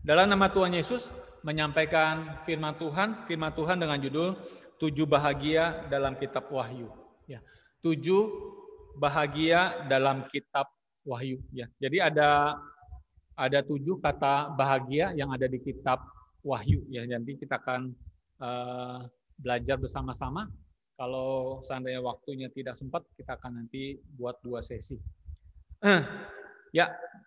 Dalam nama Tuhan Yesus menyampaikan firman Tuhan dengan judul 7 bahagia dalam kitab Wahyu. Ya, 7 bahagia dalam kitab Wahyu. Ya, jadi ada 7 kata bahagia yang ada di kitab Wahyu. Ya, nanti kita akan belajar bersama-sama. Kalau seandainya waktunya tidak sempat, kita akan nanti buat 2 sesi. Ya,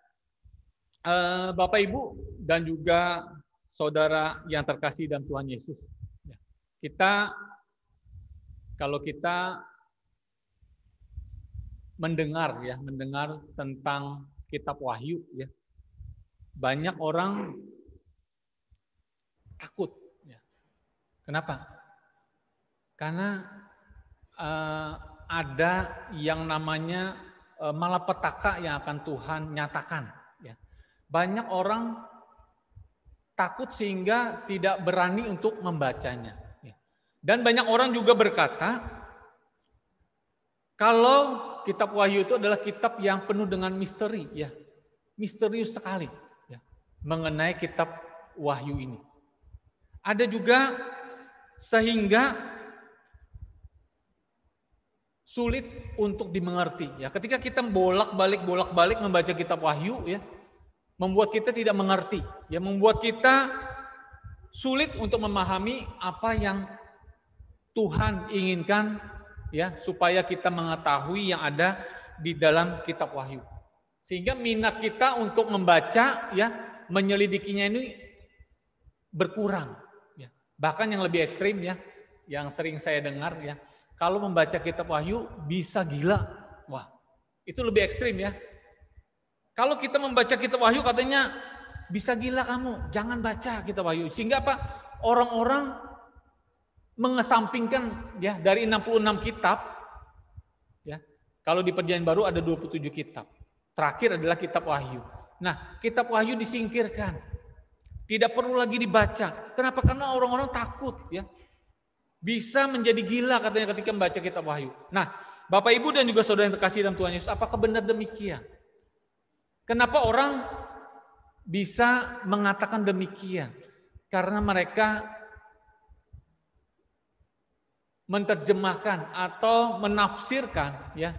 Bapak Ibu dan juga saudara yang terkasih dalam Tuhan Yesus. Kalau kita mendengar tentang kitab Wahyu, ya, banyak orang takut. Ya. Kenapa? Karena ada yang namanya malapetaka yang akan Tuhan nyatakan. Ya. Banyak orang takut sehingga tidak berani untuk membacanya. Ya. Dan banyak orang juga berkata, kalau kitab Wahyu itu adalah kitab yang penuh dengan misteri, ya, misterius sekali, ya, mengenai kitab Wahyu ini. Ada juga sehingga sulit untuk dimengerti. Ya, ketika kita bolak-balik membaca kitab Wahyu, ya, membuat kita tidak mengerti, ya, membuat kita sulit untuk memahami apa yang Tuhan inginkan, ya, supaya kita mengetahui yang ada di dalam kitab Wahyu. Sehingga minat kita untuk membaca, ya, menyelidikinya ini berkurang. Ya. Bahkan yang lebih ekstrim, ya, yang sering saya dengar, ya, kalau membaca kitab Wahyu bisa gila. Wah, itu lebih ekstrim, ya. Kalau kita membaca kitab Wahyu katanya bisa gila kamu, jangan baca kitab Wahyu. Sehingga apa? Orang-orang mengesampingkan, ya, dari 66 kitab, ya. Kalau di Perjanjian Baru ada 27 kitab. Terakhir adalah kitab Wahyu. Nah, kitab Wahyu disingkirkan. Tidak perlu lagi dibaca. Kenapa? Karena orang-orang takut, ya. Bisa menjadi gila katanya ketika membaca kitab Wahyu. Nah, Bapak Ibu dan juga saudara yang terkasih dalam Tuhan Yesus, apakah benar demikian? Kenapa orang bisa mengatakan demikian? Karena mereka menerjemahkan atau menafsirkan, ya,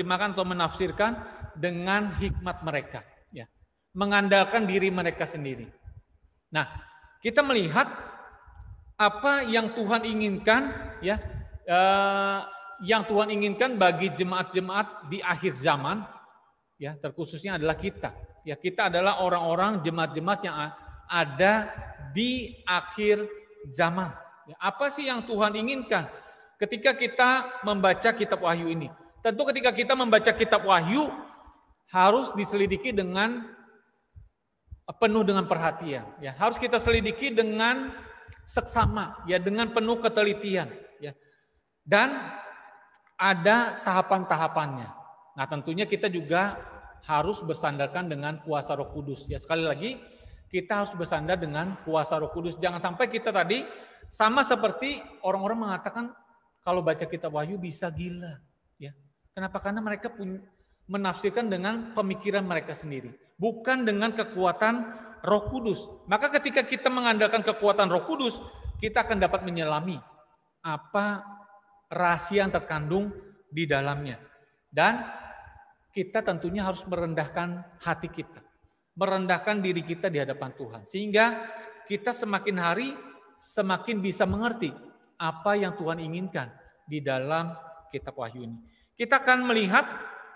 dengan hikmat mereka, ya, mengandalkan diri mereka sendiri. Nah, kita melihat apa yang Tuhan inginkan, ya, yang Tuhan inginkan bagi jemaat-jemaat di akhir zaman, ya, terkhususnya adalah kita. Ya, kita adalah orang-orang jemaat-jemaat yang ada di akhir zaman. Ya, apa sih yang Tuhan inginkan ketika kita membaca kitab Wahyu ini? Tentu ketika kita membaca kitab Wahyu harus diselidiki dengan penuh dengan perhatian. Ya, harus kita selidiki dengan seksama, ya, dengan penuh ketelitian. Ya. Dan ada tahapan-tahapannya. Nah, tentunya kita juga harus bersandarkan dengan kuasa Roh Kudus. Ya, sekali lagi kita harus bersandar dengan kuasa Roh Kudus. Jangan sampai kita tadi sama seperti orang-orang mengatakan kalau baca kitab Wahyu bisa gila. Ya, kenapa? Karena mereka menafsirkan dengan pemikiran mereka sendiri, bukan dengan kekuatan Roh Kudus. Maka ketika kita mengandalkan kekuatan Roh Kudus, kita akan dapat menyelami apa rahasia yang terkandung di dalamnya. Dan kita tentunya harus merendahkan hati kita, merendahkan diri kita di hadapan Tuhan. Sehingga kita semakin hari semakin bisa mengerti apa yang Tuhan inginkan di dalam kitab Wahyu ini. Kita akan melihat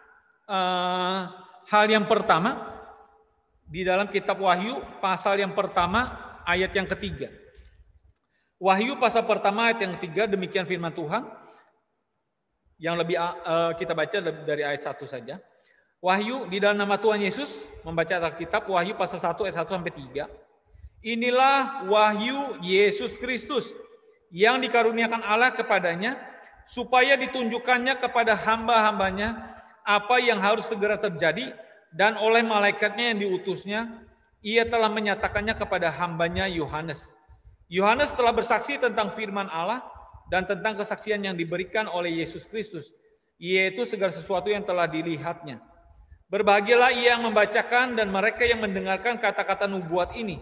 hal yang pertama di dalam kitab Wahyu, pasal yang pertama, ayat yang ketiga. Wahyu pasal pertama ayat yang ketiga, demikian firman Tuhan. Yang lebih kita baca dari ayat 1 saja. Wahyu di dalam nama Tuhan Yesus, membaca Alkitab, Wahyu pasal 1 ayat 1 sampai 3. Inilah wahyu Yesus Kristus yang dikaruniakan Allah kepadanya, supaya ditunjukkannya kepada hamba-hambanya apa yang harus segera terjadi, dan oleh malaikatnya yang diutusnya, ia telah menyatakannya kepada hambanya Yohanes. Yohanes telah bersaksi tentang firman Allah dan tentang kesaksian yang diberikan oleh Yesus Kristus, yaitu segala sesuatu yang telah dilihatnya. Berbahagialah ia yang membacakan dan mereka yang mendengarkan kata-kata nubuat ini,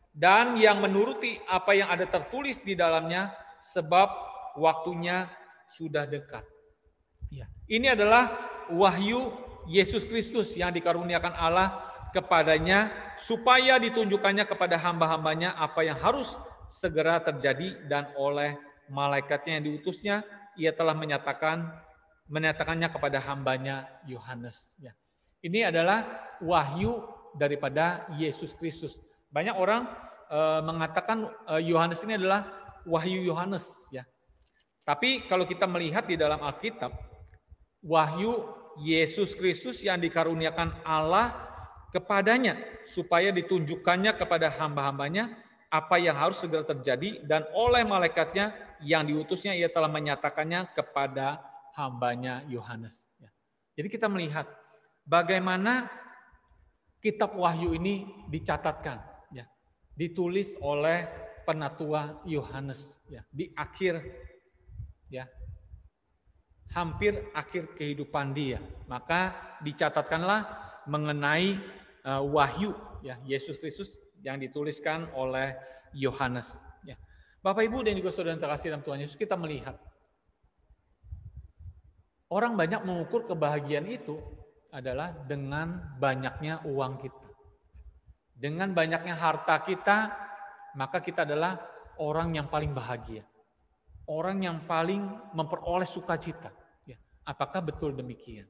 dan yang menuruti apa yang ada tertulis di dalamnya, sebab waktunya sudah dekat. Ya. Ini adalah wahyu Yesus Kristus yang dikaruniakan Allah kepadanya, supaya ditunjukkannya kepada hamba-hambanya apa yang harus segera terjadi, dan oleh malaikatnya yang diutusnya, ia telah menyatakannya kepada hambanya Yohanes. Ya. Ini adalah wahyu daripada Yesus Kristus. Banyak orang mengatakan Yohanes ini adalah wahyu Yohanes, ya. Tapi kalau kita melihat di dalam Alkitab, wahyu Yesus Kristus yang dikaruniakan Allah kepadanya, supaya ditunjukkannya kepada hamba-hambanya apa yang harus segera terjadi, dan oleh malaikatnya yang diutusnya ia telah menyatakannya kepada hambanya Yohanes. Ya. Jadi kita melihat bagaimana kitab Wahyu ini dicatatkan, ya, ditulis oleh penatua Yohanes, ya, di akhir, ya, hampir akhir kehidupan dia. Maka dicatatkanlah mengenai wahyu, ya, Yesus Kristus yang dituliskan oleh Yohanes. Ya. Bapak Ibu dan juga saudara yang terkasih dalam Tuhan Yesus, kita melihat orang banyak mengukur kebahagiaan itu adalah dengan banyaknya uang kita. Dengan banyaknya harta kita, maka kita adalah orang yang paling bahagia. Orang yang paling memperoleh sukacita. Ya. Apakah betul demikian?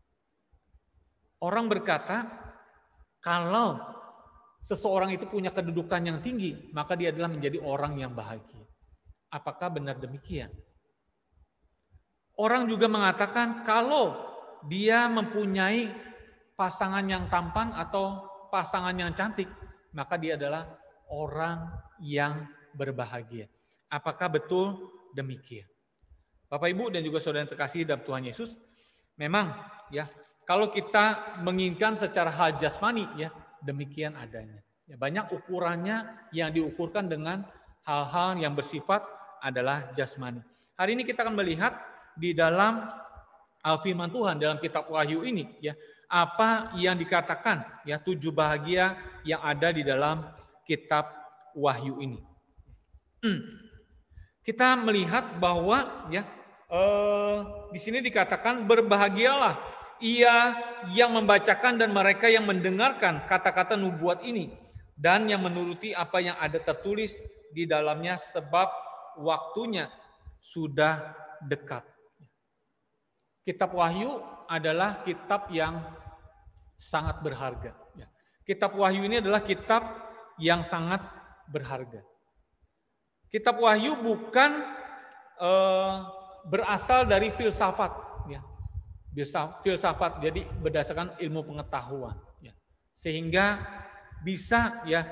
Orang berkata, kalau seseorang itu punya kedudukan yang tinggi, maka dia adalah menjadi orang yang bahagia. Apakah benar demikian? Orang juga mengatakan kalau dia mempunyai pasangan yang tampan atau pasangan yang cantik, maka dia adalah orang yang berbahagia. Apakah betul demikian? Bapak Ibu dan juga saudara yang terkasih dalam Tuhan Yesus, memang ya, kalau kita menginginkan secara hal jasmani, ya, demikian adanya. Ya, banyak ukurannya yang diukurkan dengan hal-hal yang bersifat adalah jasmani. Hari ini kita akan melihat di dalam firman Tuhan dalam kitab Wahyu ini, ya, apa yang dikatakan, ya, 7 bahagia yang ada di dalam kitab Wahyu ini. Kita melihat bahwa, ya, di sini dikatakan berbahagialah ia yang membacakan dan mereka yang mendengarkan kata-kata nubuat ini, dan yang menuruti apa yang ada tertulis di dalamnya, sebab waktunya sudah dekat. Kitab Wahyu adalah kitab yang sangat berharga. Kitab Wahyu ini adalah kitab yang sangat berharga. Kitab Wahyu bukan berasal dari filsafat, ya. Filsafat, jadi berdasarkan ilmu pengetahuan, ya. Sehingga bisa, ya,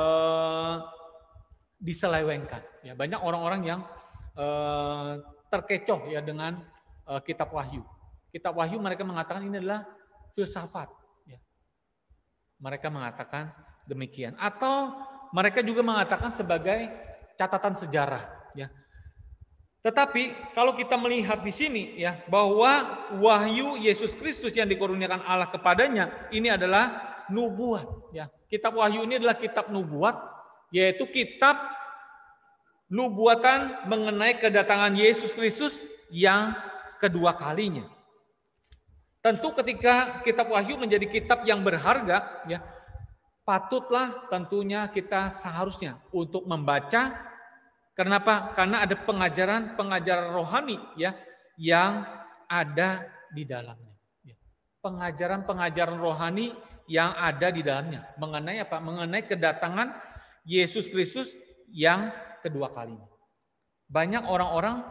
diselewengkan. Ya, banyak orang-orang yang terkecoh, ya, dengan kitab Wahyu. Kitab Wahyu mereka mengatakan ini adalah filsafat. Ya. Mereka mengatakan demikian. Atau mereka juga mengatakan sebagai catatan sejarah. Ya. Tetapi kalau kita melihat di sini, ya, bahwa wahyu Yesus Kristus yang dikaruniakan Allah kepadanya ini adalah nubuat. Ya. Kitab Wahyu ini adalah kitab nubuat, yaitu kitab nubuatan mengenai kedatangan Yesus Kristus yang kedua kalinya. Tentu ketika kitab Wahyu menjadi kitab yang berharga, ya, patutlah tentunya kita seharusnya untuk membaca. Kenapa? Karena ada pengajaran rohani, ya, yang ada di dalamnya. Pengajaran rohani yang ada di dalamnya mengenai apa? Mengenai kedatangan Yesus Kristus yang kedua kalinya. Banyak orang-orang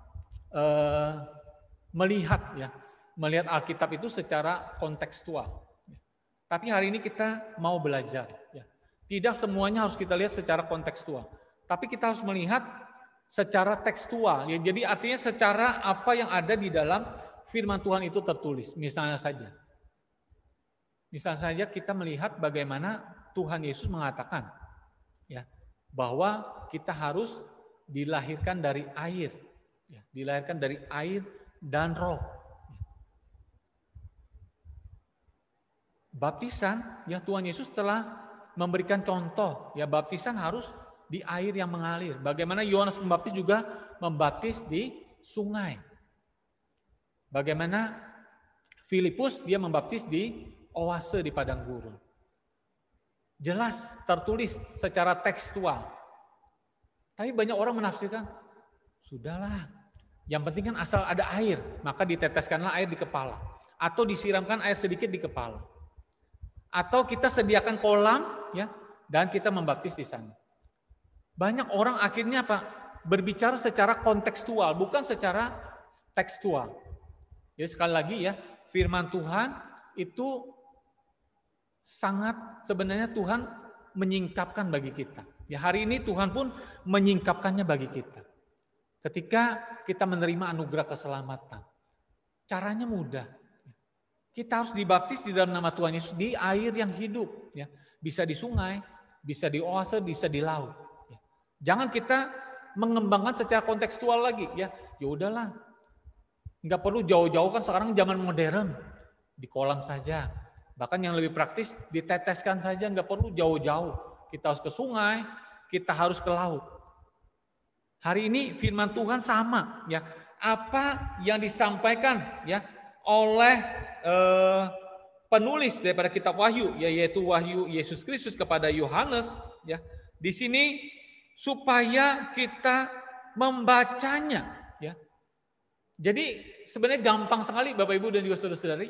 melihat Alkitab itu secara kontekstual. Tapi hari ini kita mau belajar. Ya. Tidak semuanya harus kita lihat secara kontekstual. Tapi kita harus melihat secara tekstual. Ya. Jadi artinya secara apa yang ada di dalam firman Tuhan itu tertulis. Misalnya saja kita melihat bagaimana Tuhan Yesus mengatakan, ya, bahwa kita harus dilahirkan dari air. Ya, dilahirkan dari air dan roh. Baptisan, ya, Tuhan Yesus telah memberikan contoh, ya baptisan harus di air yang mengalir. Bagaimana Yohanes Pembaptis juga membaptis di sungai. Bagaimana Filipus dia membaptis di oase di padang gurun. Jelas tertulis secara tekstual. Tapi banyak orang menafsirkan, sudahlah, yang penting kan asal ada air, maka diteteskanlah air di kepala. Atau disiramkan air sedikit di kepala. Atau kita sediakan kolam, ya, dan kita membaptis di sana. Banyak orang akhirnya apa? Berbicara secara kontekstual, bukan secara tekstual. Jadi sekali lagi ya, firman Tuhan itu sangat sebenarnya Tuhan menyingkapkan bagi kita. Ya hari ini Tuhan pun menyingkapkannya bagi kita. Ketika kita menerima anugerah keselamatan, caranya mudah. Kita harus dibaptis di dalam nama Tuhan Yesus di air yang hidup. Ya. Bisa di sungai, bisa di oase, bisa di laut. Ya. Jangan kita mengembangkan secara kontekstual lagi. Ya udahlah, nggak perlu jauh-jauh kan sekarang zaman modern. Di kolam saja. Bahkan yang lebih praktis diteteskan saja, nggak perlu jauh-jauh. Kita harus ke sungai, kita harus ke laut. Hari ini firman Tuhan sama. Ya, apa yang disampaikan ya oleh penulis daripada kitab Wahyu, yaitu Wahyu Yesus Kristus kepada Yohanes, ya di sini supaya kita membacanya, ya. Jadi sebenarnya gampang sekali Bapak Ibu dan juga saudara-saudari,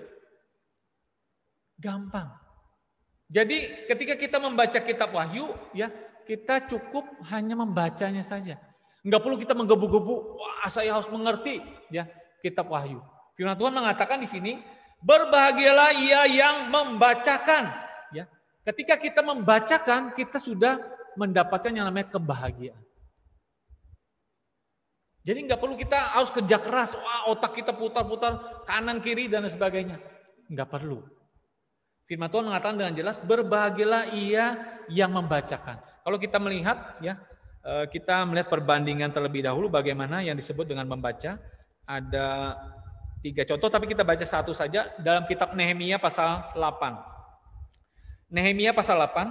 gampang. Jadi ketika kita membaca kitab Wahyu, ya kita cukup hanya membacanya saja. Enggak perlu kita menggebu-gebu, wah saya harus mengerti, ya kitab Wahyu. Firman Tuhan mengatakan di sini, berbahagialah ia yang membacakan. Ya, ketika kita membacakan, kita sudah mendapatkan yang namanya kebahagiaan. Jadi nggak perlu kita harus kerja keras, wah otak kita putar-putar kanan kiri dan sebagainya. Nggak perlu. Firman Tuhan mengatakan dengan jelas, berbahagialah ia yang membacakan. Kalau kita melihat, ya kita melihat perbandingan terlebih dahulu bagaimana yang disebut dengan membaca. Ada 3 contoh, tapi kita baca satu saja dalam kitab Nehemia pasal 8. Nehemia pasal 8.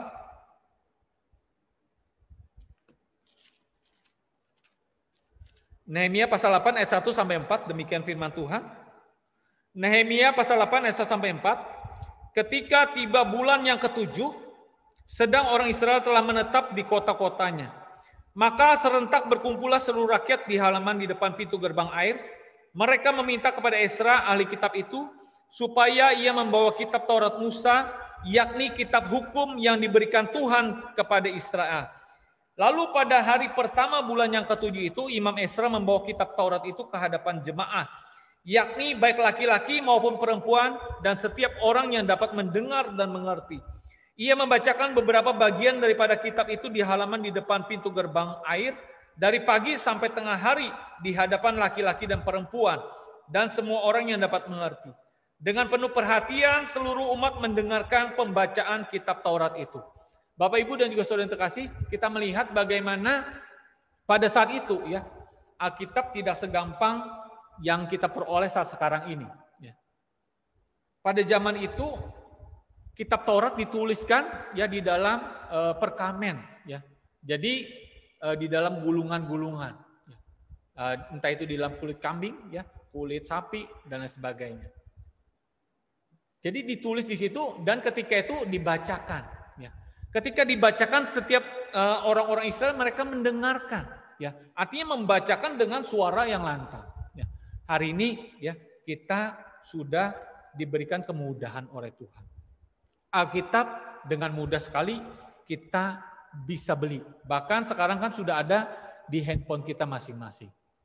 Nehemia pasal 8 ayat 1 sampai 4, demikian firman Tuhan. Nehemia pasal 8 ayat 1 sampai 4. Ketika tiba bulan yang ke-7, sedang orang Israel telah menetap di kota-kotanya. Maka serentak berkumpullah seluruh rakyat di halaman di depan pintu gerbang air. Mereka meminta kepada Esra, ahli kitab itu, supaya ia membawa kitab Taurat Musa, yakni kitab hukum yang diberikan Tuhan kepada Israel. Lalu pada hari pertama bulan yang ke-7 itu, Imam Esra membawa kitab Taurat itu ke hadapan jemaah, yakni baik laki-laki maupun perempuan, dan setiap orang yang dapat mendengar dan mengerti. Ia membacakan beberapa bagian daripada kitab itu di halaman di depan pintu gerbang air, dari pagi sampai tengah hari di hadapan laki-laki dan perempuan dan semua orang yang dapat mengerti. Dengan penuh perhatian seluruh umat mendengarkan pembacaan kitab Taurat itu. Bapak Ibu dan juga saudara yang terkasih, kita melihat bagaimana pada saat itu ya Alkitab tidak segampang yang kita peroleh saat sekarang ini. Ya. Pada zaman itu kitab Taurat dituliskan ya di dalam perkamen. Ya. Jadi di dalam gulungan-gulungan, entah itu di dalam kulit kambing, ya, kulit sapi dan lain sebagainya. Jadi ditulis di situ dan ketika itu dibacakan. Ya. Ketika dibacakan setiap orang-orang Israel mereka mendengarkan. Ya. Artinya membacakan dengan suara yang lantang. Ya. Hari ini ya kita sudah diberikan kemudahan oleh Tuhan. Alkitab dengan mudah sekali kita bisa beli. Bahkan sekarang kan sudah ada di handphone kita masing-masing.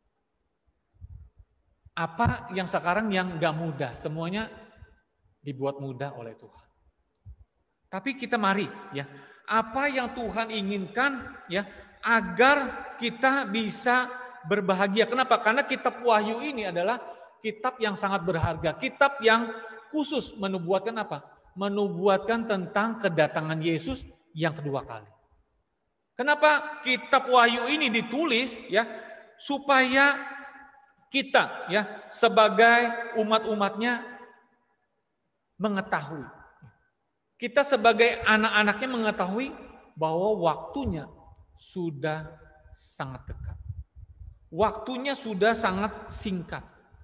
Apa yang sekarang yang gak mudah, semuanya dibuat mudah oleh Tuhan. Tapi kita mari ya, apa yang Tuhan inginkan ya agar kita bisa berbahagia. Kenapa? Karena kitab Wahyu ini adalah kitab yang sangat berharga, kitab yang khusus menubuatkan apa? Menubuatkan tentang kedatangan Yesus yang kedua kali. Kenapa kitab Wahyu ini ditulis ya supaya kita ya sebagai umat-umatnya mengetahui Kita sebagai anak-anaknya mengetahui bahwa waktunya sudah sangat dekat. Waktunya sudah sangat singkat.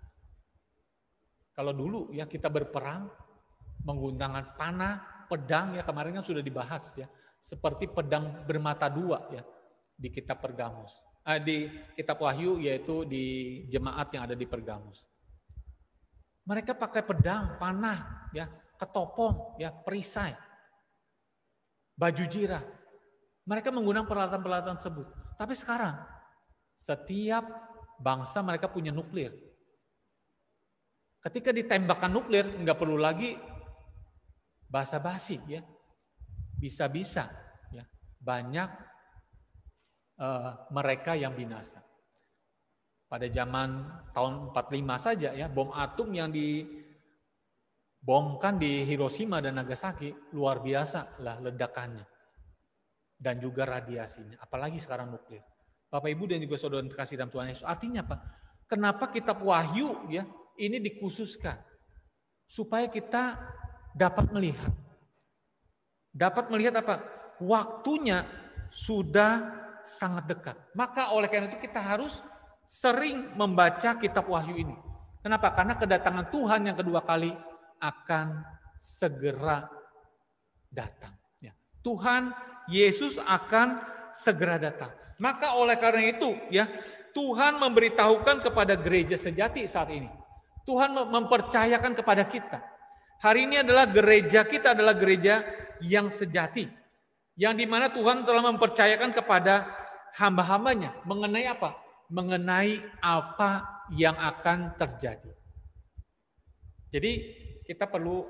Kalau dulu ya kita berperang menggunakan panah, pedang, ya kemarin kan sudah dibahas ya. Seperti pedang bermata dua ya di kitab Pergamus. Di kitab Wahyu, yaitu di jemaat yang ada di Pergamus. Mereka pakai pedang, panah, ya, ketopong, ya, perisai, baju jirah. Mereka menggunakan peralatan-peralatan tersebut. Tapi sekarang setiap bangsa mereka punya nuklir. Ketika ditembakkan nuklir, nggak perlu lagi basa-basi, ya, bisa-bisa, ya, banyak mereka yang binasa. Pada zaman tahun 45 saja ya, bom atom yang dibomkan di Hiroshima dan Nagasaki luar biasa lah ledakannya. Dan juga radiasinya, apalagi sekarang nuklir. Bapak Ibu dan juga saudara terkasih dalam Tuhan Yesus. Artinya apa? Kenapa kitab Wahyu ya ini dikhususkan? Supaya kita dapat melihat. Dapat melihat apa? Waktunya sudah sangat dekat. Maka oleh karena itu kita harus sering membaca kitab Wahyu ini. Kenapa? Karena kedatangan Tuhan yang kedua kali akan segera datang. Ya. Tuhan Yesus akan segera datang. Maka oleh karena itu ya Tuhan memberitahukan kepada gereja sejati saat ini. Tuhan mempercayakan kepada kita. Hari ini adalah gereja kita adalah gereja yang sejati. Yang dimana Tuhan telah mempercayakan kepada hamba-hambanya mengenai apa? Mengenai apa yang akan terjadi. Jadi kita perlu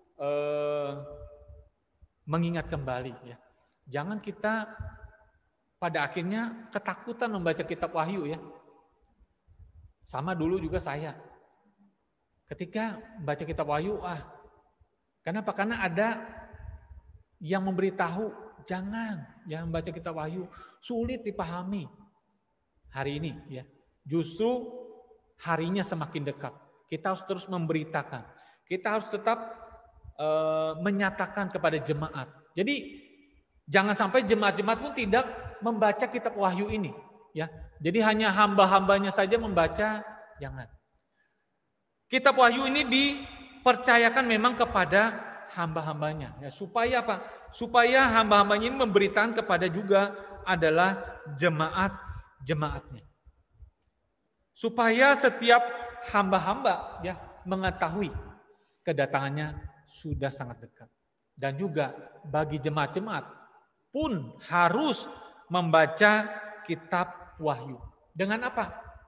mengingat kembali ya. Jangan kita pada akhirnya ketakutan membaca kitab Wahyu ya. Sama dulu juga saya. Ketika baca kitab Wahyu, kenapa? Karena ada yang memberitahu, jangan baca kitab Wahyu, sulit dipahami. Hari ini ya, justru harinya semakin dekat. Kita harus terus memberitakan. Kita harus tetap menyatakan kepada jemaat. Jadi jangan sampai jemaat-jemaat pun tidak membaca kitab Wahyu ini, ya. Jadi hanya hamba-hambanya saja membaca, jangan. Kitab Wahyu ini dipercayakan memang kepada hamba-hambanya, ya, supaya apa? Supaya hamba-hambanya ini memberitakan kepada juga adalah jemaat-jemaatnya. Supaya setiap hamba-hamba ya mengetahui kedatangannya sudah sangat dekat. Dan juga bagi jemaat-jemaat pun harus membaca kitab Wahyu. Dengan apa?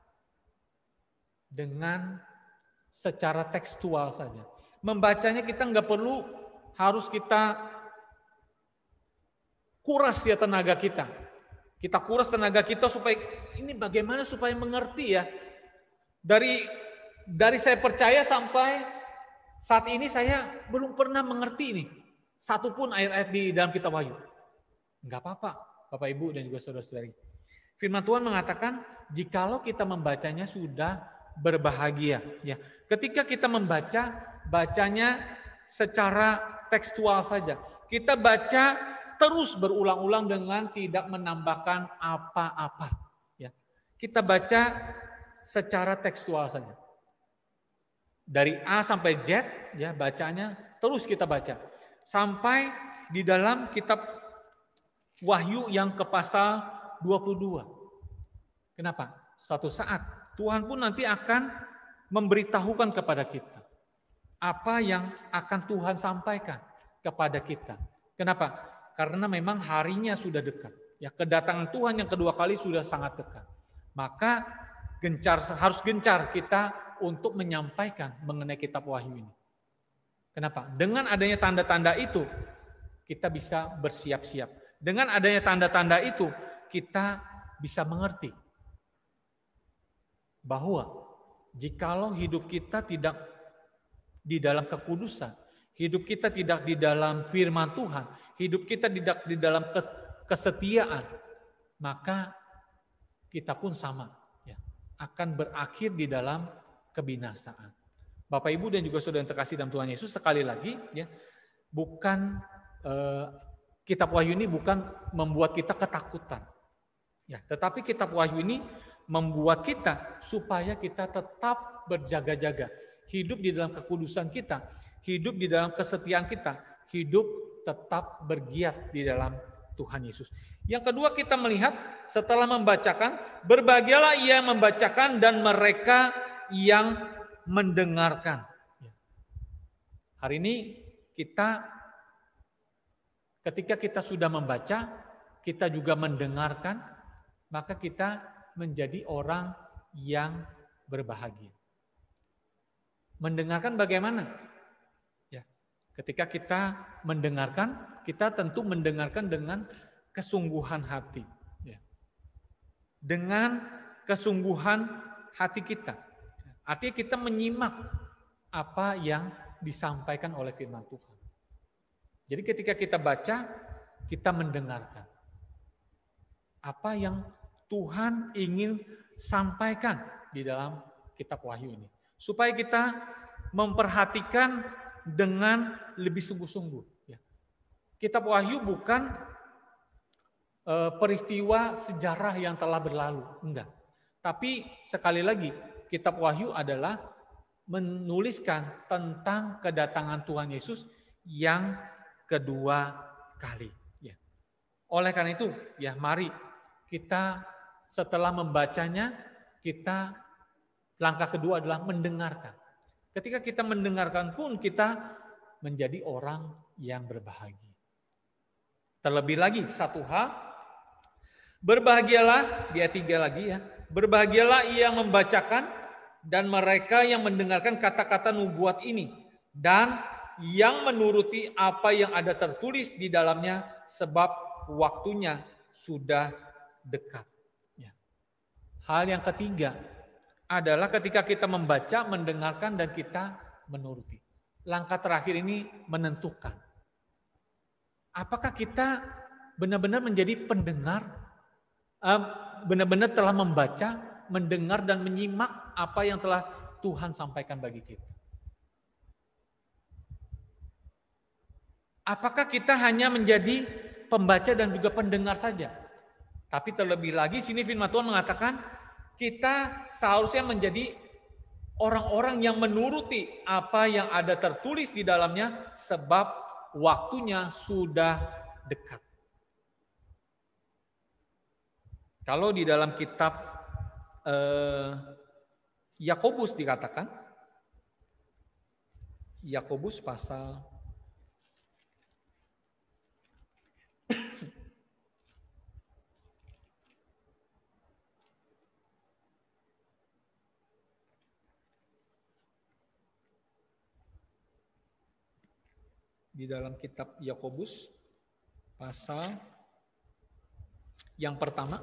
Dengan secara tekstual saja. Membacanya kita nggak perlu harus kita kuras ya tenaga kita. Kita kuras tenaga kita supaya ini bagaimana supaya mengerti ya. Dari saya percaya sampai saat ini saya belum pernah mengerti ini. Satu pun ayat-ayat di dalam kitab Wahyu. Enggak apa-apa, Bapak Ibu dan juga saudara-saudari. Firman Tuhan mengatakan, jikalau kita membacanya sudah berbahagia. Ya, ketika kita membaca, bacanya secara tekstual saja. Kita baca terus berulang-ulang dengan tidak menambahkan apa-apa. Ya, kita baca secara tekstual saja. Dari A sampai Z, ya bacanya terus kita baca. Sampai di dalam kitab Wahyu yang ke pasal 22. Kenapa? Suatu saat Tuhan pun nanti akan memberitahukan kepada kita apa yang akan Tuhan sampaikan kepada kita. Kenapa? Karena memang harinya sudah dekat. Ya, kedatangan Tuhan yang kedua kali sudah sangat dekat. Maka harus gencar kita untuk menyampaikan mengenai kitab Wahyu ini. Kenapa? Dengan adanya tanda-tanda itu kita bisa bersiap-siap. Dengan adanya tanda-tanda itu kita bisa mengerti bahwa jikalau hidup kita tidak di dalam kekudusan, hidup kita tidak di dalam firman Tuhan, hidup kita tidak di dalam kesetiaan, maka kita pun sama, ya, akan berakhir di dalam kebinasaan. Bapak Ibu dan juga saudara yang terkasih dalam Tuhan Yesus, sekali lagi, ya, bukan kitab Wahyu ini bukan membuat kita ketakutan. Ya, tetapi kitab Wahyu ini membuat kita supaya kita tetap berjaga-jaga, hidup di dalam kekudusan kita, hidup di dalam kesetiaan kita, hidup tetap bergiat di dalam Tuhan Yesus. Yang kedua, kita melihat setelah membacakan, berbahagialah ia yang membacakan dan mereka yang mendengarkan. Hari ini kita, ketika kita sudah membaca, kita juga mendengarkan, maka kita menjadi orang yang berbahagia. Mendengarkan bagaimana? Ya, ketika kita mendengarkan, kita tentu mendengarkan dengan kesungguhan hati. Ya. Dengan kesungguhan hati kita. Artinya kita menyimak apa yang disampaikan oleh firman Tuhan. Jadi ketika kita baca, kita mendengarkan apa yang Tuhan ingin sampaikan di dalam kitab Wahyu ini. Supaya kita memperhatikan dengan lebih sungguh-sungguh. Kitab Wahyu bukan peristiwa sejarah yang telah berlalu, enggak. Tapi sekali lagi, kitab Wahyu adalah menuliskan tentang kedatangan Tuhan Yesus yang kedua kali. Ya. Oleh karena itu, ya mari kita setelah membacanya, kita langkah kedua adalah mendengarkan. Ketika kita mendengarkan pun kita menjadi orang yang berbahagia. Terlebih lagi satu hal, berbahagialah, di ayat 3 lagi ya, berbahagialah ia yang membacakan dan mereka yang mendengarkan kata-kata nubuat ini dan yang menuruti apa yang ada tertulis di dalamnya sebab waktunya sudah dekat. Hal yang ketiga adalah ketika kita membaca, mendengarkan, dan kita menuruti. Langkah terakhir ini menentukan. Apakah kita benar-benar menjadi pendengar, benar-benar telah membaca, mendengar, dan menyimak apa yang telah Tuhan sampaikan bagi kita. Apakah kita hanya menjadi pembaca dan juga pendengar saja? Tapi terlebih lagi sini firman Tuhan mengatakan kita seharusnya menjadi orang-orang yang menuruti apa yang ada tertulis di dalamnya sebab waktunya sudah dekat. Kalau di dalam kitab Yakobus dikatakan, Yakobus pasal di dalam kitab Yakobus pasal yang pertama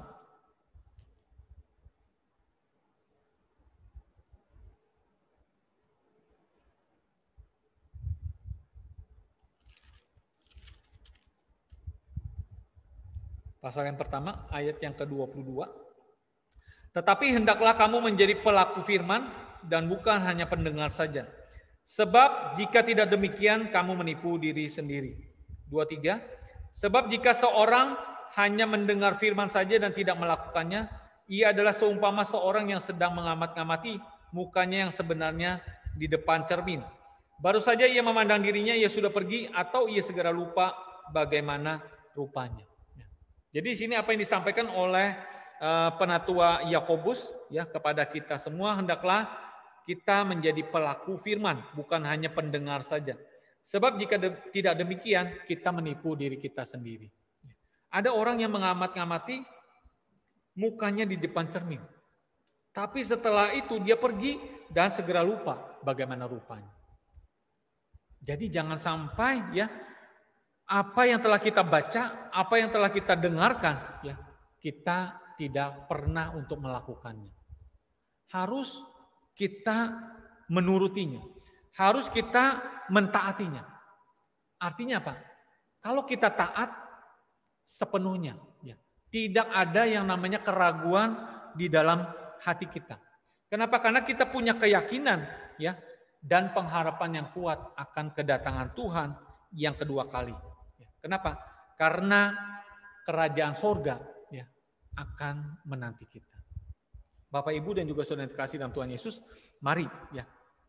ayat yang ke-22. Tetapi hendaklah kamu menjadi pelaku firman dan bukan hanya pendengar saja. Sebab jika tidak demikian kamu menipu diri sendiri. 23. Sebab jika seorang hanya mendengar firman saja dan tidak melakukannya, ia adalah seumpama seorang yang sedang mengamat-ngamati mukanya yang sebenarnya di depan cermin. Baru saja ia memandang dirinya, ia sudah pergi atau ia segera lupa bagaimana rupanya. Jadi di sini apa yang disampaikan oleh penatua Yakobus ya kepada kita semua, hendaklah kita menjadi pelaku firman, bukan hanya pendengar saja. Sebab jika tidak demikian, kita menipu diri kita sendiri. Ada orang yang mengamat-ngamati mukanya di depan cermin. Tapi setelah itu dia pergi dan segera lupa bagaimana rupanya. Jadi jangan sampai ya apa yang telah kita baca, apa yang telah kita dengarkan, ya kita tidak pernah untuk melakukannya. Harus kita menurutinya, harus kita mentaatinya. Artinya apa? Kalau kita taat sepenuhnya, ya, tidak ada yang namanya keraguan di dalam hati kita. Kenapa? Karena kita punya keyakinan, ya, dan pengharapan yang kuat akan kedatangan Tuhan yang kedua kali. Kenapa? Karena kerajaan sorga ya akan menanti kita. Bapak Ibu dan juga saudara yang terkasih dalam Tuhan Yesus, mari ya.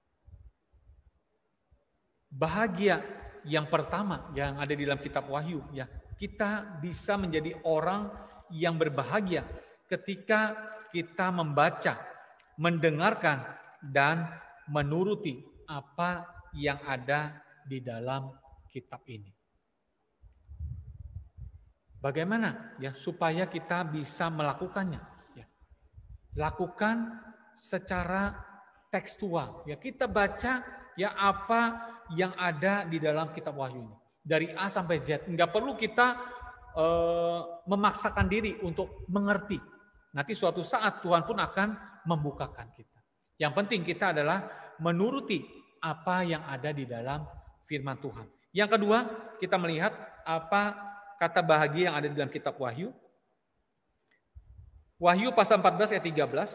Bahagia yang pertama yang ada di dalam kitab Wahyu ya, kita bisa menjadi orang yang berbahagia ketika kita membaca, mendengarkan dan menuruti apa yang ada di dalam kitab ini. Bagaimana ya supaya kita bisa melakukannya? Ya. Lakukan secara tekstual. Ya, kita baca ya apa yang ada di dalam kitab Wahyu ini. Dari A sampai Z. Enggak perlu kita memaksakan diri untuk mengerti. Nanti suatu saat Tuhan pun akan membukakan kita. Yang penting kita adalah menuruti apa yang ada di dalam firman Tuhan. Yang kedua, kita melihat apa kata bahagia yang ada di dalam kitab Wahyu. Wahyu pasal 14 ayat 13.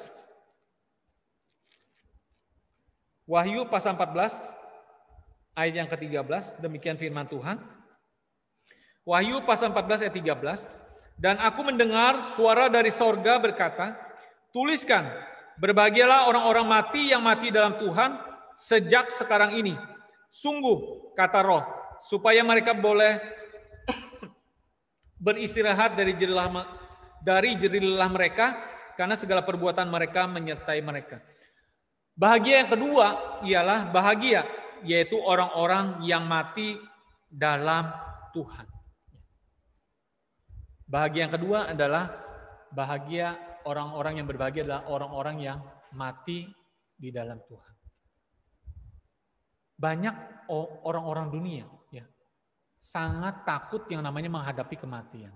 Wahyu pasal 14 ayat yang ke-13, demikian firman Tuhan. Wahyu pasal 14 ayat 13. Dan aku mendengar suara dari sorga berkata, tuliskan, berbahagialah orang-orang mati yang mati dalam Tuhan sejak sekarang ini. Sungguh, kata Roh, supaya mereka boleh beristirahat dari jerih lelah mereka, karena segala perbuatan mereka menyertai mereka. Bahagia yang kedua ialah bahagia, yaitu orang-orang yang mati dalam Tuhan. Bahagia yang kedua adalah bahagia, orang-orang yang berbahagia adalah orang-orang yang mati di dalam Tuhan. Banyak orang-orang dunia ya sangat takut yang namanya menghadapi kematian.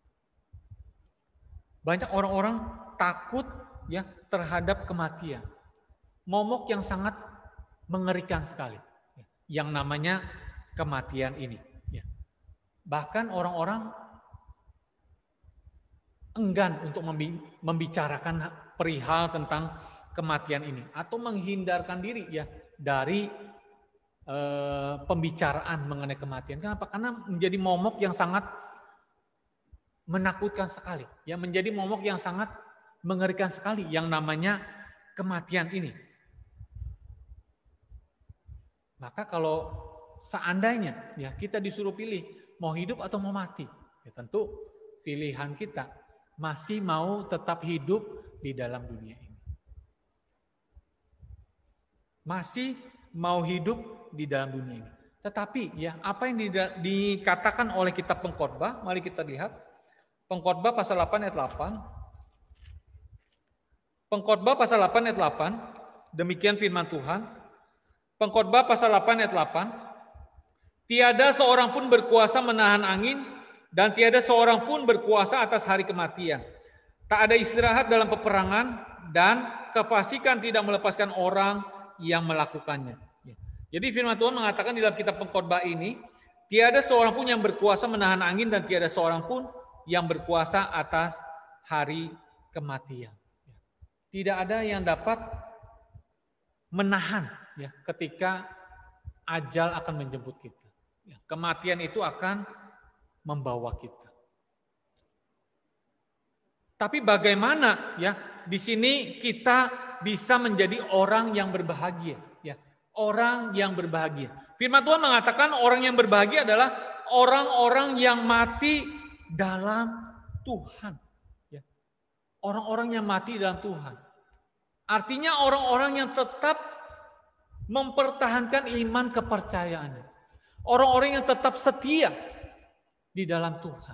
Banyak orang-orang takut ya terhadap kematian. Momok yang sangat mengerikan sekali. Yang namanya kematian ini. Ya. Bahkan orang-orang enggan untuk membicarakan perihal tentang kematian ini. Atau menghindarkan diri ya dari pembicaraan mengenai kematian. Kenapa? Karena menjadi momok yang sangat menakutkan sekali. Ya, menjadi momok yang sangat mengerikan sekali yang namanya kematian ini. Maka kalau seandainya ya kita disuruh pilih mau hidup atau mau mati, ya tentu pilihan kita masih mau tetap hidup di dalam dunia ini. Masih mau hidup di dalam dunia ini. Tetapi ya apa yang dikatakan oleh kitab Pengkhotbah, mari kita lihat. Pengkhotbah pasal 8 ayat 8. Pengkhotbah pasal 8 ayat 8, demikian firman Tuhan. Pengkhotbah pasal 8 ayat 8. Tiada seorang pun berkuasa menahan angin dan tiada seorang pun berkuasa atas hari kematian. Tak ada istirahat dalam peperangan dan kefasikan tidak melepaskan orang yang melakukannya. Jadi firman Tuhan mengatakan di dalam kitab Pengkhotbah ini, tiada seorang pun yang berkuasa menahan angin dan tiada seorang pun yang berkuasa atas hari kematian. Tidak ada yang dapat menahan ya ketika ajal akan menjemput kita. Kematian itu akan membawa kita. Tapi bagaimana ya di sini kita bisa menjadi orang yang berbahagia ya, orang yang berbahagia. Firman Tuhan mengatakan orang yang berbahagia adalah orang-orang yang mati dalam Tuhan. Ya. Orang-orang yang mati dalam Tuhan. Artinya orang-orang yang tetap mempertahankan iman kepercayaannya. Orang-orang yang tetap setia di dalam Tuhan.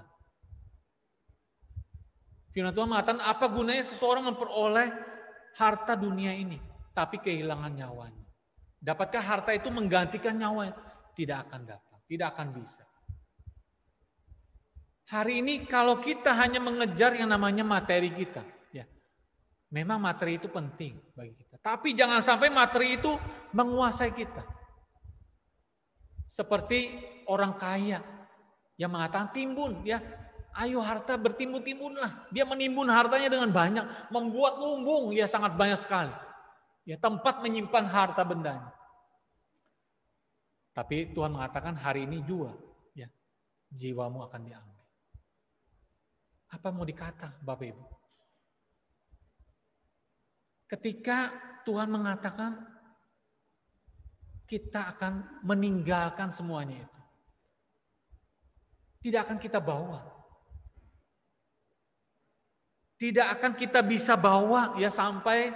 Firman Tuhan mengatakan apa gunanya seseorang memperoleh harta dunia ini, tapi kehilangan nyawanya. Dapatkah harta itu menggantikan nyawanya? Tidak akan dapat, tidak akan bisa. Hari ini kalau kita hanya mengejar yang namanya materi kita, ya, memang materi itu penting bagi kita. Tapi jangan sampai materi itu menguasai kita. Seperti orang kaya yang mengatakan timbun, ya, ayo harta bertimbun-timbunlah. Dia menimbun hartanya dengan banyak, membuat lumbung, ya sangat banyak sekali. Ya tempat menyimpan harta bendanya. Tapi Tuhan mengatakan hari ini juga ya, jiwamu akan diambil. Apa mau dikata Bapak Ibu? Ketika Tuhan mengatakan kita akan meninggalkan semuanya itu, tidak akan kita bawa. Tidak akan kita bisa bawa ya sampai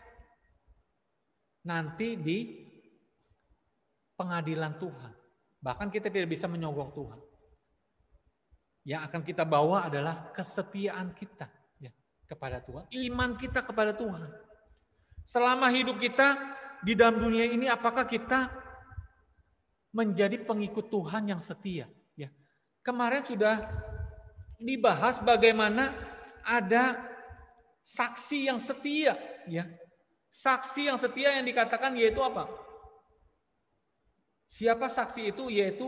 nanti di pengadilan Tuhan. Bahkan kita tidak bisa menyogok Tuhan. Yang akan kita bawa adalah kesetiaan kita ya, kepada Tuhan. Iman kita kepada Tuhan. Selama hidup kita di dalam dunia ini, apakah kita menjadi pengikut Tuhan yang setia? Ya. Kemarin sudah dibahas bagaimana ada saksi yang setia. Ya. Saksi yang setia yang dikatakan yaitu apa? Siapa saksi itu? Yaitu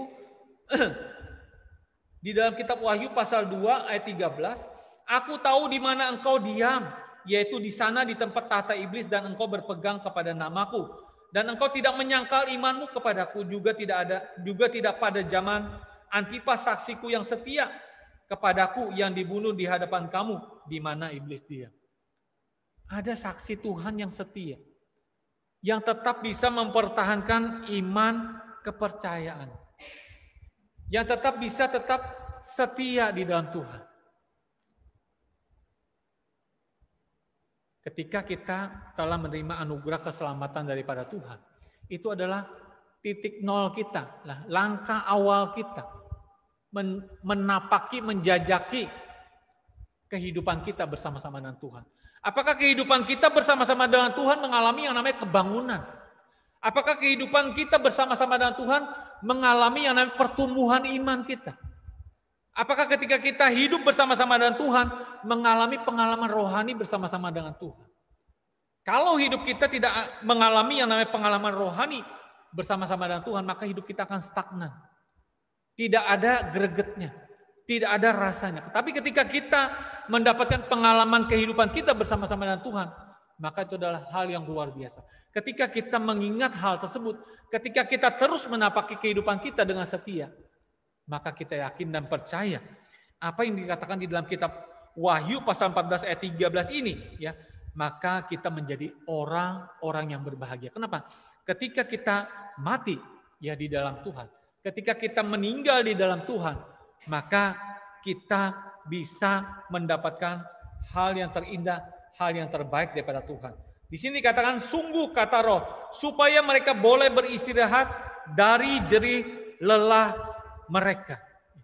di dalam kitab Wahyu pasal 2 ayat 13, aku tahu di mana engkau diam, yaitu di sana di tempat tahta iblis, dan engkau berpegang kepada namaku, dan engkau tidak menyangkal imanmu kepadaku, juga tidak pada zaman Antipas saksiku yang setia kepadaku yang dibunuh di hadapan kamu, di mana iblis diam. Ada saksi Tuhan yang setia, yang tetap bisa mempertahankan iman kepercayaan, yang tetap setia di dalam Tuhan. Ketika kita telah menerima anugerah keselamatan daripada Tuhan, itu adalah titik nol kita, langkah awal kita menapaki, menjajaki kehidupan kita bersama-sama dengan Tuhan. Apakah kehidupan kita bersama-sama dengan Tuhan mengalami yang namanya kebangunan? Apakah kehidupan kita bersama-sama dengan Tuhan mengalami yang namanya pertumbuhan iman kita? Apakah ketika kita hidup bersama-sama dengan Tuhan mengalami pengalaman rohani bersama-sama dengan Tuhan? Kalau hidup kita tidak mengalami yang namanya pengalaman rohani bersama-sama dengan Tuhan, maka hidup kita akan stagnan. Tidak ada gregetnya, tidak ada rasanya. Tapi ketika kita mendapatkan pengalaman kehidupan kita bersama-sama dengan Tuhan, maka itu adalah hal yang luar biasa. Ketika kita mengingat hal tersebut, ketika kita terus menapaki kehidupan kita dengan setia, maka kita yakin dan percaya apa yang dikatakan di dalam kitab Wahyu pasal 14 ayat 13 ini, ya, maka kita menjadi orang-orang yang berbahagia. Kenapa? Ketika kita mati ya di dalam Tuhan, ketika kita meninggal di dalam Tuhan, maka kita bisa mendapatkan hal yang terindah, hal yang terbaik daripada Tuhan. Di sini dikatakan sungguh kata Roh, supaya mereka boleh beristirahat dari jerih lelah mereka.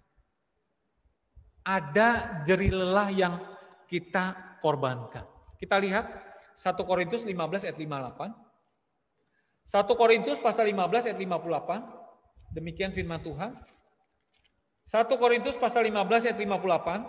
Ada jerih lelah yang kita korbankan. Kita lihat 1 Korintus 15 ayat 58. 1 Korintus pasal 15 ayat 58. Demikian firman Tuhan. 1 Korintus pasal 15 ayat 58.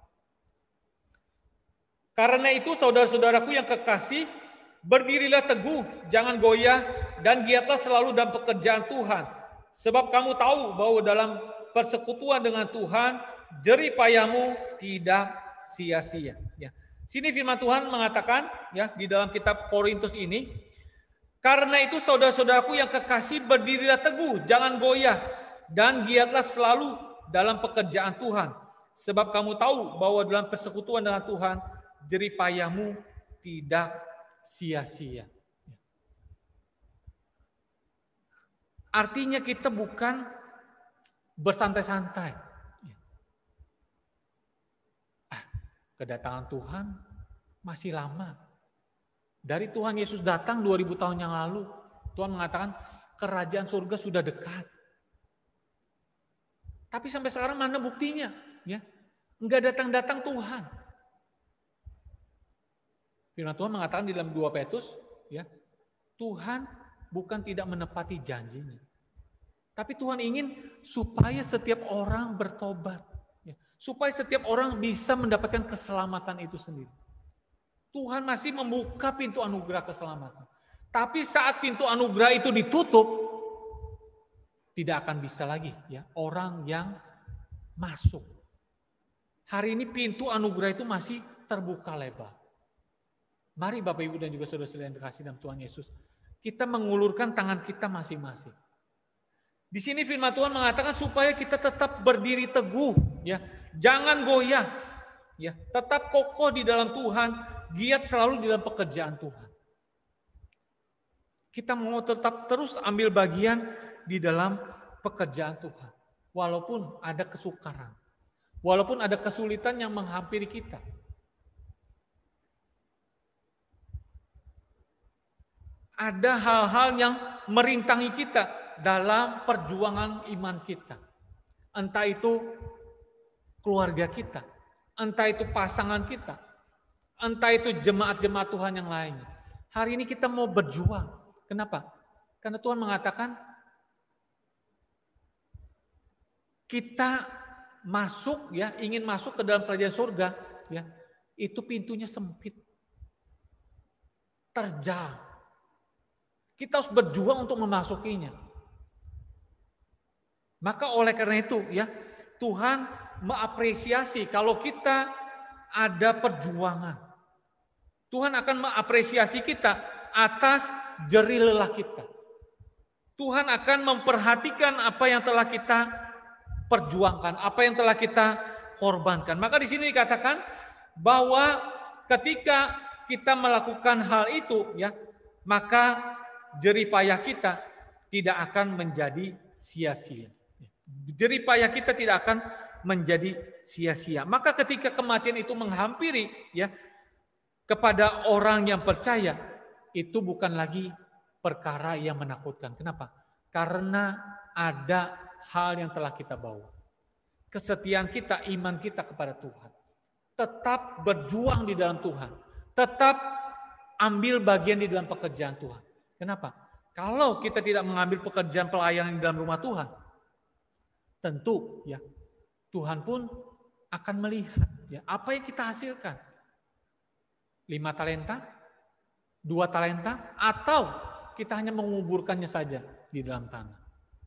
Karena itu saudara-saudaraku yang kekasih, berdirilah teguh, jangan goyah, dan giatlah selalu dalam pekerjaan Tuhan. Sebab kamu tahu bahwa dalam persekutuan dengan Tuhan, jerih payahmu tidak sia-sia. Ya. Sini firman Tuhan mengatakan, ya, di dalam kitab Korintus ini, karena itu saudara-saudaraku yang kekasih, berdirilah teguh, jangan goyah, dan giatlah selalu dalam pekerjaan Tuhan. Sebab kamu tahu bahwa dalam persekutuan dengan Tuhan, jerih payahmu tidak sia-sia. Artinya kita bukan bersantai-santai. Kedatangan Tuhan masih lama. Dari Tuhan Yesus datang 2000 tahun yang lalu, Tuhan mengatakan kerajaan surga sudah dekat. Tapi sampai sekarang mana buktinya? Ya, enggak datang-datang Tuhan. Firman Tuhan mengatakan di dalam 2 Petrus, ya, Tuhan bukan tidak menepati janjinya, tapi Tuhan ingin supaya setiap orang bertobat, ya, supaya setiap orang bisa mendapatkan keselamatan itu sendiri. Tuhan masih membuka pintu anugerah keselamatan, tapi saat pintu anugerah itu ditutup, tidak akan bisa lagi, ya, orang yang masuk. Hari ini pintu anugerah itu masih terbuka lebar. Mari Bapak Ibu dan juga saudara-saudara yang dikasihi dalam Tuhan Yesus, kita mengulurkan tangan kita masing-masing. Di sini firman Tuhan mengatakan supaya kita tetap berdiri teguh, ya, jangan goyah, ya, tetap kokoh di dalam Tuhan, giat selalu di dalam pekerjaan Tuhan. Kita mau tetap terus ambil bagian di dalam pekerjaan Tuhan, walaupun ada kesukaran, walaupun ada kesulitan yang menghampiri kita. Ada hal-hal yang merintangi kita dalam perjuangan iman kita. Entah itu keluarga kita, entah itu pasangan kita, entah itu jemaat-jemaat Tuhan yang lainnya. Hari ini kita mau berjuang. Kenapa? Karena Tuhan mengatakan kita masuk, ya, ingin masuk ke dalam kerajaan surga, ya, itu pintunya sempit, terjal. Kita harus berjuang untuk memasukinya. Maka oleh karena itu, ya, Tuhan mengapresiasi kalau kita ada perjuangan. Tuhan akan mengapresiasi kita atas jerih lelah kita. Tuhan akan memperhatikan apa yang telah kita perjuangkan, apa yang telah kita korbankan. Maka di sini dikatakan bahwa ketika kita melakukan hal itu, ya, maka jerih payah kita tidak akan menjadi sia-sia. Jerih payah kita tidak akan menjadi sia-sia. Maka ketika kematian itu menghampiri, ya, kepada orang yang percaya, itu bukan lagi perkara yang menakutkan. Kenapa? Karena ada hal yang telah kita bawa. Kesetiaan kita, iman kita kepada Tuhan. Tetap berjuang di dalam Tuhan. Tetap ambil bagian di dalam pekerjaan Tuhan. Kenapa? Kalau kita tidak mengambil pekerjaan pelayanan di dalam rumah Tuhan, tentu, ya, Tuhan pun akan melihat, ya, apa yang kita hasilkan. 5 talenta, 2 talenta, atau kita hanya menguburkannya saja di dalam tanah.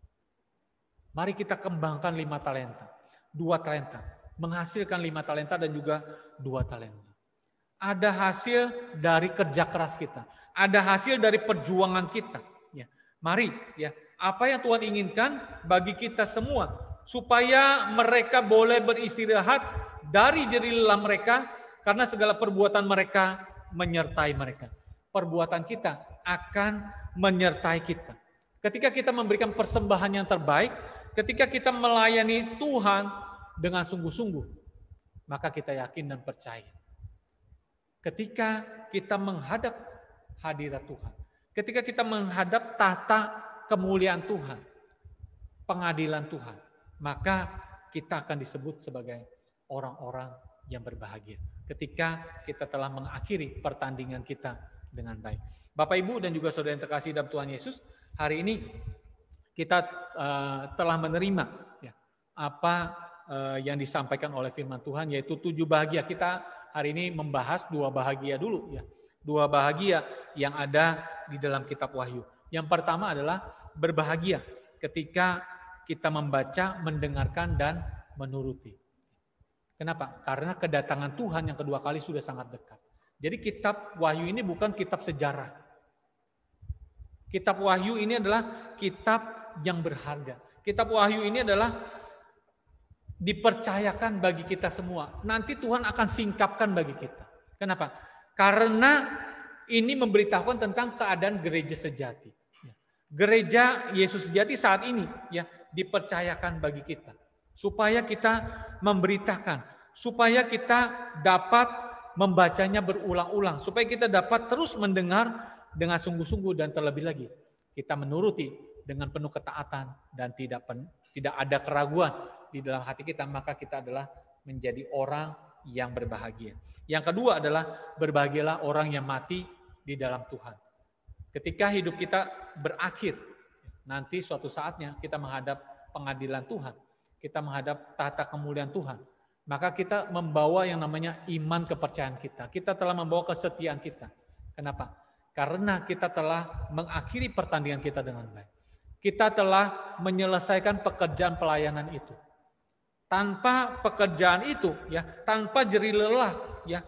Mari kita kembangkan 5 talenta, 2 talenta, menghasilkan 5 talenta dan juga 2 talenta. Ada hasil dari kerja keras kita, ada hasil dari perjuangan kita. Ya, mari, ya, apa yang Tuhan inginkan bagi kita semua, supaya mereka boleh beristirahat dari jerih lelah mereka, karena segala perbuatan mereka menyertai mereka. Perbuatan kita akan menyertai kita. Ketika kita memberikan persembahan yang terbaik, ketika kita melayani Tuhan dengan sungguh-sungguh, maka kita yakin dan percaya. Ketika kita menghadap hadirat Tuhan, ketika kita menghadap tahta kemuliaan Tuhan, pengadilan Tuhan, maka kita akan disebut sebagai orang-orang yang berbahagia. Ketika kita telah mengakhiri pertandingan kita dengan baik. Bapak, Ibu, dan juga saudara yang terkasih dalam Tuhan Yesus, hari ini kita telah menerima, ya, apa yang disampaikan oleh firman Tuhan, yaitu 7 bahagia. Kita hari ini membahas 2 bahagia dulu, ya. 2 bahagia yang ada di dalam kitab Wahyu. Yang pertama adalah berbahagia ketika kita membaca, mendengarkan, dan menuruti. Kenapa? Karena kedatangan Tuhan yang kedua kali sudah sangat dekat. Jadi kitab Wahyu ini bukan kitab sejarah. Kitab Wahyu ini adalah kitab yang berharga. Kitab Wahyu ini adalah dipercayakan bagi kita semua. Nanti Tuhan akan singkapkan bagi kita. Kenapa? Karena ini memberitahukan tentang keadaan gereja sejati. Gereja Yesus sejati saat ini, ya, dipercayakan bagi kita. Supaya kita memberitakan, supaya kita dapat membacanya berulang-ulang, supaya kita dapat terus mendengar dengan sungguh-sungguh, dan terlebih lagi kita menuruti dengan penuh ketaatan dan tidak ada keraguan di dalam hati kita, maka kita adalah menjadi orang yang berbahagia. Yang kedua adalah berbahagialah orang yang mati di dalam Tuhan. Ketika hidup kita berakhir, nanti suatu saatnya kita menghadap pengadilan Tuhan, kita menghadap tahta kemuliaan Tuhan, maka kita membawa yang namanya iman kepercayaan kita. Kita telah membawa kesetiaan kita. Kenapa? Karena kita telah mengakhiri pertandingan kita dengan baik. Kita telah menyelesaikan pekerjaan pelayanan itu. Tanpa pekerjaan itu, ya, tanpa jerih lelah, ya,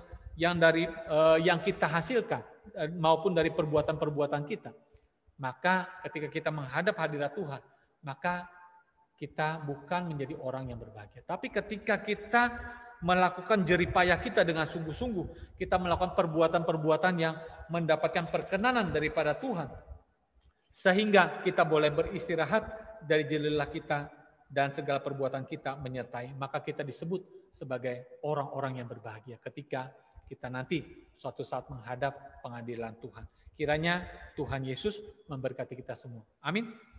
yang kita hasilkan maupun dari perbuatan-perbuatan kita, maka ketika kita menghadap hadirat Tuhan, maka kita bukan menjadi orang yang berbahagia. Tapi ketika kita melakukan jeripayah kita dengan sungguh-sungguh, kita melakukan perbuatan-perbuatan yang mendapatkan perkenanan daripada Tuhan, sehingga kita boleh beristirahat dari jelilah kita dan segala perbuatan kita menyertai, maka kita disebut sebagai orang-orang yang berbahagia ketika kita nanti suatu saat menghadap pengadilan Tuhan. Kiranya Tuhan Yesus memberkati kita semua. Amin.